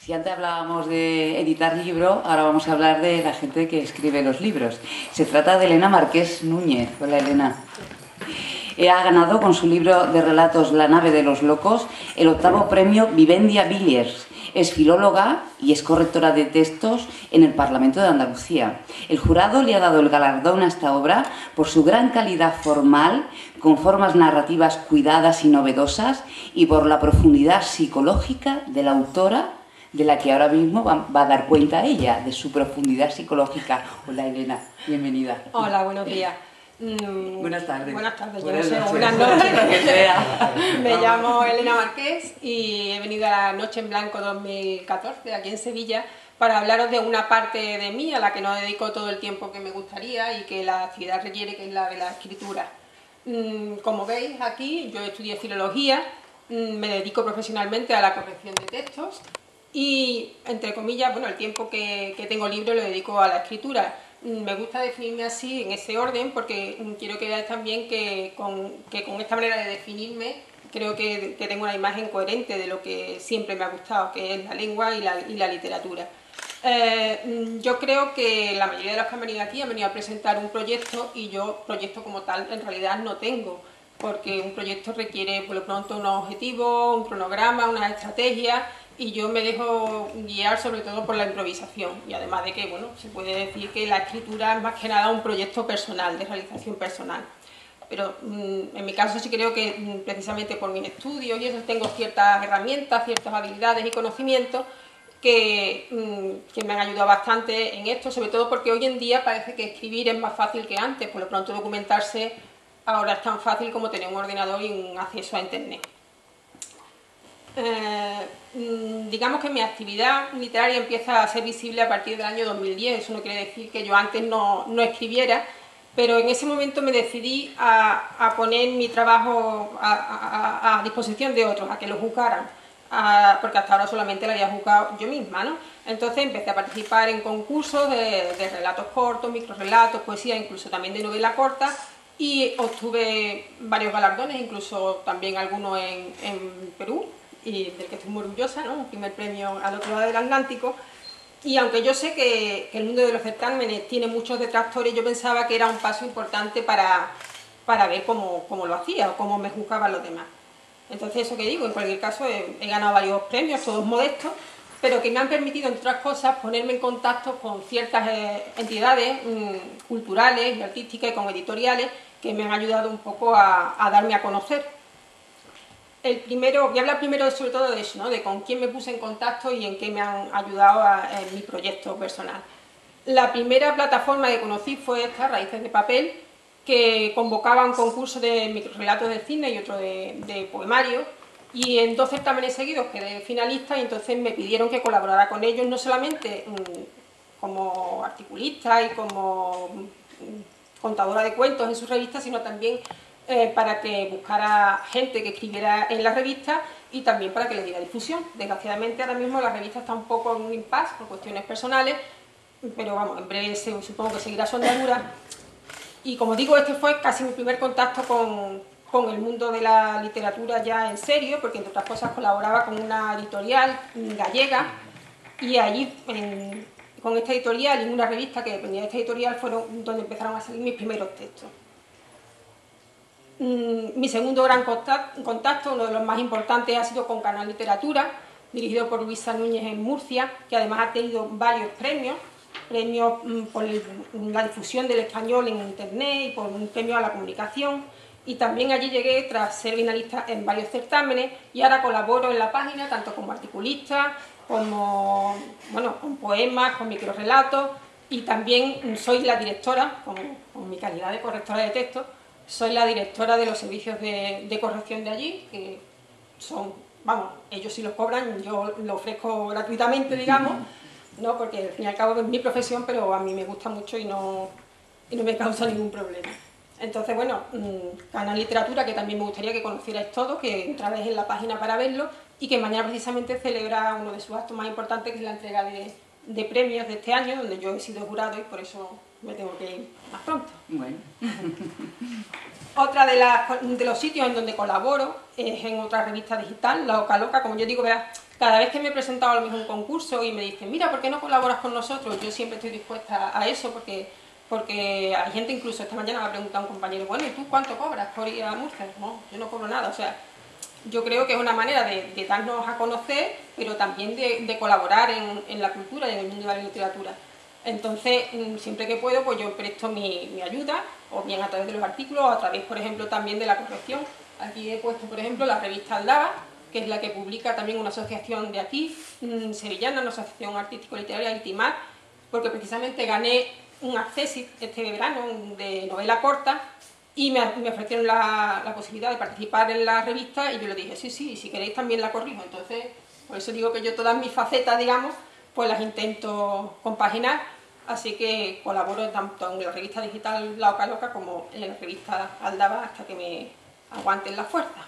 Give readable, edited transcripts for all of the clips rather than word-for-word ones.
Si antes hablábamos de editar libro, ahora vamos a hablar de la gente que escribe los libros. Se trata de Elena Marqués Núñez. Hola, Elena. Ha ganado con su libro de relatos La nave de los locos el 8º premio Vivendia Villiers. Es filóloga y es correctora de textos en el Parlamento de Andalucía. El jurado le ha dado el galardón a esta obra por su gran calidad formal, con formas narrativas cuidadas y novedosas, y por la profundidad psicológica de la autora, de la que ahora mismo va a dar cuenta ella, de su profundidad psicológica. Hola, Elena, bienvenida. Hola, buenos días. Buenas tardes. Buenas tardes, buenas yo no sé, noches. buenas noches. Lo que sea. Me llamo Elena Marqués y he venido a la Noche en Blanco 2014, aquí en Sevilla, para hablaros de una parte de mí a la que no dedico todo el tiempo que me gustaría y que la actividad requiere, que es la de la escritura. Como veis aquí, yo estudié filología, me dedico profesionalmente a la corrección de textos y, entre comillas, bueno, el tiempo que tengo libre lo dedico a la escritura. Me gusta definirme así, en ese orden, porque quiero que veáis también que con esta manera de definirme creo que tengo una imagen coherente de lo que siempre me ha gustado, que es la lengua y la literatura. Yo creo que la mayoría de los que han venido aquí han venido a presentar un proyecto y yo proyecto como tal en realidad no tengo, porque un proyecto requiere por lo pronto unos objetivos, un cronograma, unas estrategias, y yo me dejo guiar sobre todo por la improvisación, y además de que, bueno, se puede decir que la escritura es más que nada un proyecto personal, de realización personal. Pero en mi caso sí creo que precisamente por mis estudios y eso tengo ciertas herramientas, ciertas habilidades y conocimientos que me han ayudado bastante en esto, sobre todo porque hoy en día parece que escribir es más fácil que antes, por lo pronto documentarse ahora es tan fácil como tener un ordenador y un acceso a internet. Digamos que mi actividad literaria empieza a ser visible a partir del año 2010, eso no quiere decir que yo antes no escribiera, pero en ese momento me decidí a poner mi trabajo a disposición de otros, a que lo juzgaran, porque hasta ahora solamente lo había juzgado yo misma, ¿no? Entonces empecé a participar en concursos de relatos cortos, microrelatos, poesía, incluso también de novela corta, y obtuve varios galardones, incluso también algunos en Perú, y del que estoy muy orgullosa, ¿no? Un primer premio al otro lado del Atlántico. Y aunque yo sé que el mundo de los certámenes tiene muchos detractores, yo pensaba que era un paso importante para ver cómo lo hacía o cómo me juzgaban los demás. Entonces, eso que digo, en cualquier caso he ganado varios premios, todos modestos, pero que me han permitido, entre otras cosas, ponerme en contacto con ciertas entidades culturales y artísticas y con editoriales que me han ayudado un poco a darme a conocer. Voy a hablar primero sobre todo de eso, ¿no? De con quién me puse en contacto y en qué me han ayudado en mi proyecto personal. La primera plataforma que conocí fue esta, Raíces de Papel, que convocaba un concurso de microrelatos de cine y otro de poemario, y en 2 certámenes seguidos quedé finalista, y entonces me pidieron que colaborara con ellos, no solamente como articulista y como contadora de cuentos en sus revistas, sino también para que buscara gente que escribiera en la revista y también para que le diera difusión. Desgraciadamente ahora mismo la revista está un poco en un impasse por cuestiones personales, pero vamos, en breve supongo que seguirá su andadura. Y como digo, este fue casi mi primer contacto con el mundo de la literatura ya en serio, porque entre otras cosas colaboraba con una editorial gallega, y allí con esta editorial y en una revista que dependía de esta editorial fueron donde empezaron a salir mis primeros textos. Mi segundo gran contacto, uno de los más importantes, ha sido con Canal Literatura, dirigido por Luisa Núñez en Murcia, que además ha tenido varios premios por la difusión del español en internet y por un premio a la comunicación, y también allí llegué tras ser finalista en varios certámenes, y ahora colaboro en la página tanto como articulista, como con poemas, con microrelatos, y también soy la directora, con mi calidad de correctora de texto, soy la directora de los servicios de corrección de allí, que son, ellos sí los cobran, yo lo ofrezco gratuitamente, digamos, ¿no? Porque al fin y al cabo es mi profesión, pero a mí me gusta mucho y no me causa ningún problema. Entonces, bueno, Canal Literatura, que también me gustaría que conocierais todos, que entráis en la página para verlo, y que mañana precisamente celebra uno de sus actos más importantes, que es la entrega de premios de este año, donde yo he sido jurado y por eso me tengo que ir más pronto. Bueno. Otra de los sitios en donde colaboro es en otra revista digital, La Oca Loca. Como yo digo, verás, Cada vez que me he presentado a lo mejor un concurso y me dicen, mira, ¿por qué no colaboras con nosotros? Yo siempre estoy dispuesta a eso porque hay gente, incluso esta mañana me ha preguntado un compañero, bueno, ¿y tú cuánto cobras por ir a Murcia? No, yo no cobro nada, o sea, yo creo que es una manera de darnos a conocer, pero también de colaborar en la cultura y en el mundo de la literatura. Entonces, siempre que puedo, pues yo presto mi ayuda, o bien a través de los artículos, o a través, por ejemplo, también de la corrección. Aquí he puesto, por ejemplo, la revista Aldaba, que es la que publica también una asociación de aquí, sevillana, una asociación artístico-literaria, Itimar, porque precisamente gané un Accessit este verano de novela corta, y me ofrecieron la posibilidad de participar en la revista, y yo le dije, sí, sí, si queréis también la corrijo. Entonces, por eso digo que yo todas mis facetas, digamos, pues las intento compaginar, así que colaboro tanto en la revista digital La Oca Loca como en la revista Aldaba hasta que me aguanten las fuerzas.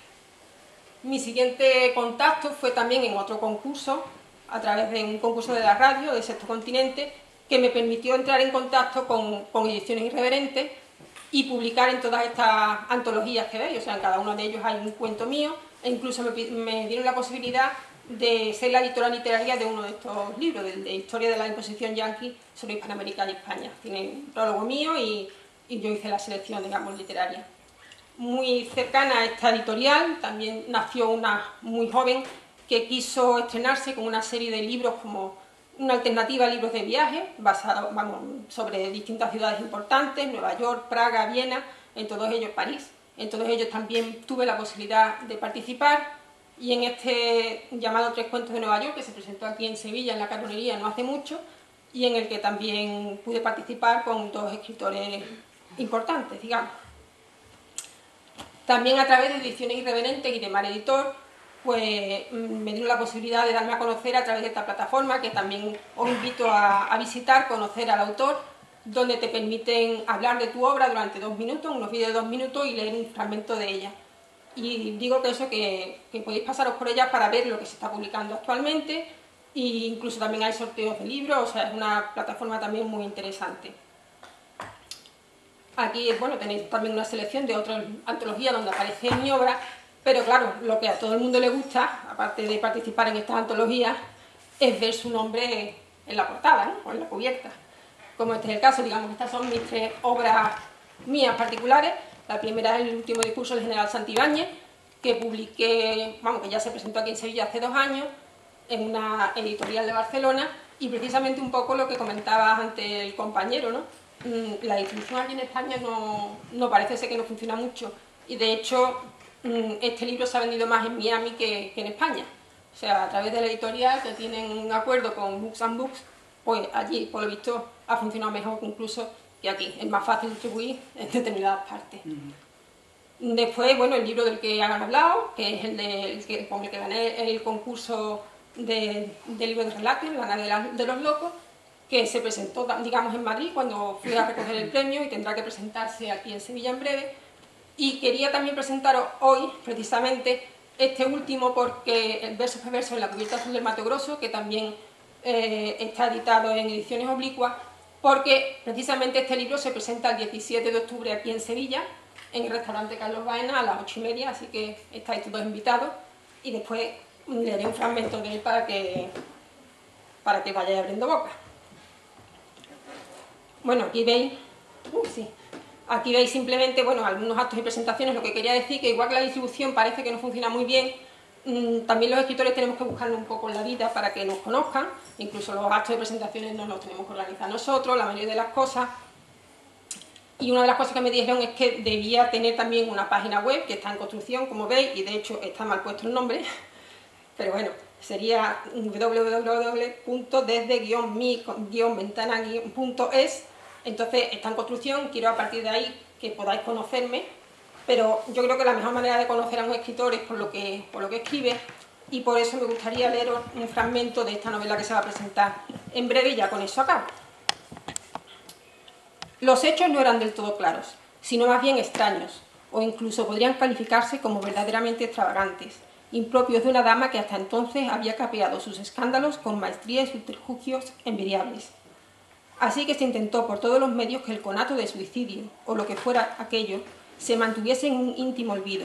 Mi siguiente contacto fue también en otro concurso, a través de un concurso de la radio de Sexto Continente, que me permitió entrar en contacto con Ediciones Irreverentes y publicar en todas estas antologías que veis. O sea, en cada uno de ellos hay un cuento mío, e incluso me dieron la posibilidad de ser la editora literaria de uno de estos libros, de Historia de la Imposición Yanqui sobre Hispanoamérica y España. Tiene un prólogo mío y yo hice la selección, digamos, literaria. Muy cercana a esta editorial también nació una muy joven que quiso estrenarse con una serie de libros como una alternativa a libros de viaje, basada, sobre distintas ciudades importantes, Nueva York, Praga, Viena, en todos ellos París. En todos ellos también tuve la posibilidad de participar, y en este llamado Tres Cuentos de Nueva York, que se presentó aquí en Sevilla, en la Carbonería, no hace mucho, y en el que también pude participar con dos escritores importantes, digamos. También a través de Ediciones Irreverentes y de Mar Editor, pues me dieron la posibilidad de darme a conocer a través de esta plataforma, que también os invito a visitar, conocer al autor, donde te permiten hablar de tu obra durante 2 minutos, unos vídeos de 2 minutos, y leer un fragmento de ella. Y digo que eso, que podéis pasaros por ella para ver lo que se está publicando actualmente, e incluso también hay sorteos de libros, o sea, es una plataforma también muy interesante. Aquí, bueno, tenéis también una selección de otras antologías donde aparece mi obra, pero claro, lo que a todo el mundo le gusta, aparte de participar en estas antologías, es ver su nombre en la portada, ¿no? O en la cubierta. Como este es el caso, digamos, estas son mis 3 obras mías particulares. La primera es El último discurso del general Santibáñez, que publiqué, que ya se presentó aquí en Sevilla hace 2 años, en una editorial de Barcelona, y precisamente un poco lo que comentaba antes el compañero, ¿no? La distribución aquí en España no parece ser que no funciona mucho, y de hecho este libro se ha vendido más en Miami que en España. O sea, a través de la editorial, que tienen un acuerdo con Books and Books, pues allí, por lo visto, ha funcionado mejor incluso que aquí. Es más fácil distribuir en determinadas partes. Después, bueno, el libro del que han hablado, que es con el que gané el concurso de libros de relatos, La Nave de los Locos, que se presentó, digamos, en Madrid cuando fui a recoger el premio, y tendrá que presentarse aquí en Sevilla en breve. Y quería también presentaros hoy, precisamente, este último, porque el verso por verso en la cubierta azul del Mato Grosso, que también está editado en Ediciones Oblicuas, porque precisamente este libro se presenta el 17 de octubre aquí en Sevilla, en el restaurante Carlos Baena, a las 8:30, así que estáis todos invitados, y después leeré un fragmento de él para que vayáis abriendo boca. Bueno, aquí veis, aquí veis simplemente, bueno, algunos actos y presentaciones. Lo que quería decir, que igual que la distribución parece que no funciona muy bien, también los escritores tenemos que buscarnos un poco en la vida para que nos conozcan. Incluso los actos y presentaciones no los tenemos que organizar nosotros, la mayoría de las cosas. Y una de las cosas que me dijeron es que debía tener también una página web, que está en construcción, como veis, y de hecho está mal puesto el nombre, pero bueno, sería www.desde-mi-ventana.es. Entonces está en construcción, quiero a partir de ahí que podáis conocerme, pero yo creo que la mejor manera de conocer a un escritor es por lo que escribe, y por eso me gustaría leeros un fragmento de esta novela que se va a presentar en breve, y ya con eso acabo. Los hechos no eran del todo claros, sino más bien extraños, o incluso podrían calificarse como verdaderamente extravagantes, impropios de una dama que hasta entonces había capeado sus escándalos con maestría y subterfugios envidiables. Así que se intentó por todos los medios que el conato de suicidio, o lo que fuera aquello, se mantuviese en un íntimo olvido,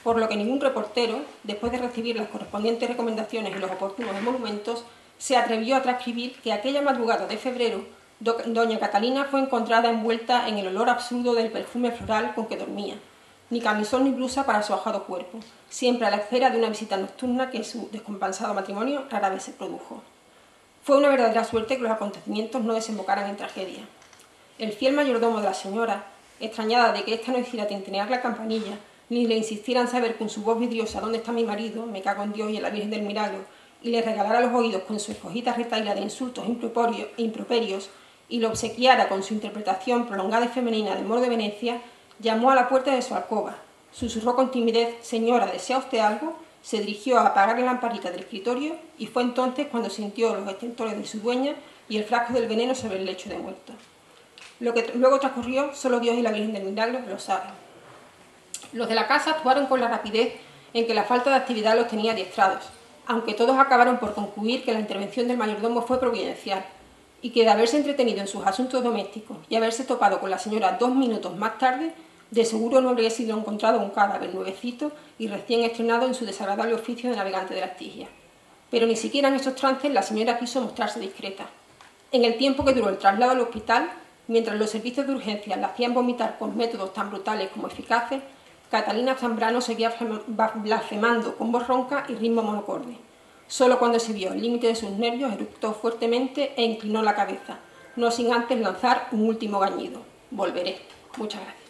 por lo que ningún reportero, después de recibir las correspondientes recomendaciones y los oportunos emolumentos, se atrevió a transcribir que aquella madrugada de febrero doña Catalina fue encontrada envuelta en el olor absurdo del perfume floral con que dormía, ni camisón ni blusa para su ajado cuerpo, siempre a la espera de una visita nocturna que en su descompensado matrimonio rara vez se produjo. Fue una verdadera suerte que los acontecimientos no desembocaran en tragedia. El fiel mayordomo de la señora, extrañada de que ésta no hiciera tintinear la campanilla, ni le insistiera en saber con su voz vidriosa dónde está mi marido, me cago en Dios y en la Virgen del Milagro, y le regalara los oídos con su escogida retahíla de insultos improperios y lo obsequiara con su interpretación prolongada y femenina del Moro de Venecia, llamó a la puerta de su alcoba, susurró con timidez: «Señora, ¿desea usted algo?», se dirigió a apagar la lamparita del escritorio y fue entonces cuando sintió los extintores de su dueña y el frasco del veneno sobre el lecho de muerto. Lo que luego transcurrió, solo Dios y la Virgen del Milagro lo saben. Los de la casa actuaron con la rapidez en que la falta de actividad los tenía adiestrados, aunque todos acabaron por concluir que la intervención del mayordomo fue providencial y que de haberse entretenido en sus asuntos domésticos y haberse topado con la señora 2 minutos más tarde, de seguro no habría sido encontrado un cadáver nuevecito y recién estrenado en su desagradable oficio de navegante de la Estigia. Pero ni siquiera en estos trances la señora quiso mostrarse discreta. En el tiempo que duró el traslado al hospital, mientras los servicios de urgencia la hacían vomitar con métodos tan brutales como eficaces, Catalina Zambrano seguía blasfemando con voz ronca y ritmo monocorde. Solo cuando se vio el límite de sus nervios eructó fuertemente e inclinó la cabeza, no sin antes lanzar un último gañido. Volveré. Muchas gracias.